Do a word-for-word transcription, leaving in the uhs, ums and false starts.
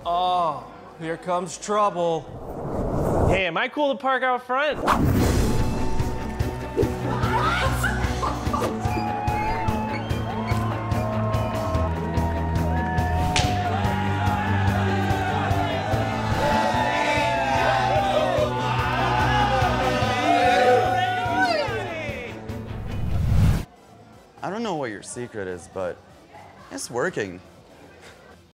Oh, here comes trouble. Hey, am I cool to park out front? I don't know what your secret is, but it's working.